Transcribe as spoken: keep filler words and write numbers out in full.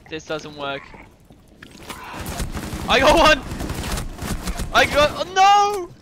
This doesn't work. I got one! I got- oh, no!